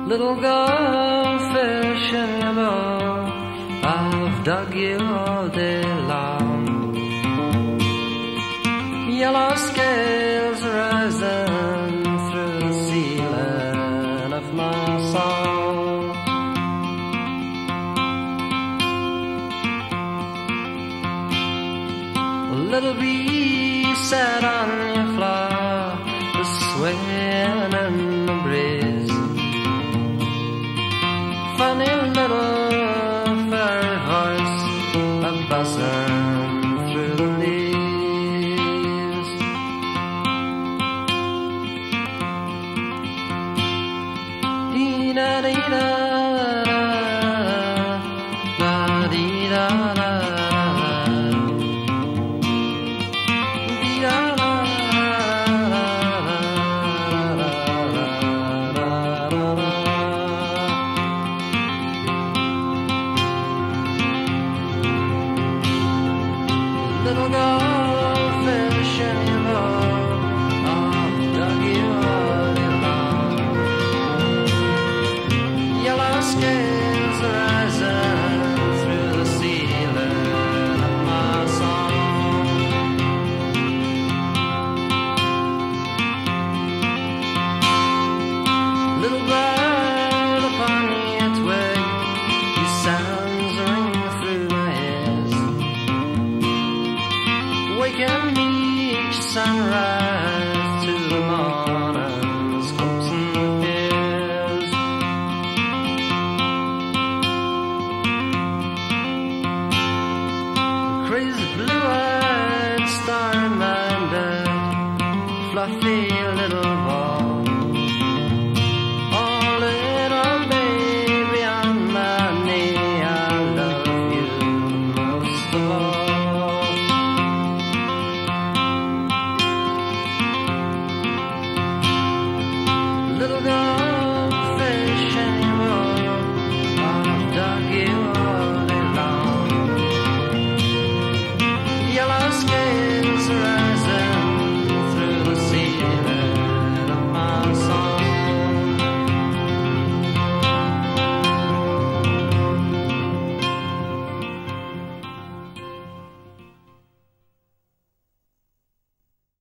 Little goldfish in your bowl, I've dug you all day long. Yellow scales rising through the ceiling of my soul. A little bee sat on your floor, was swaying in the breeze. Funny little furry voice, a buzzing through the leaves. Dee-da-dee-da, da-dee-da-da. Little goldfish in your bowl, I've dug you all day long. Yellow scales rising through the ceiling of my song. Little bird upon your twig, your sounds ring through my ears. Waking me each sunrise.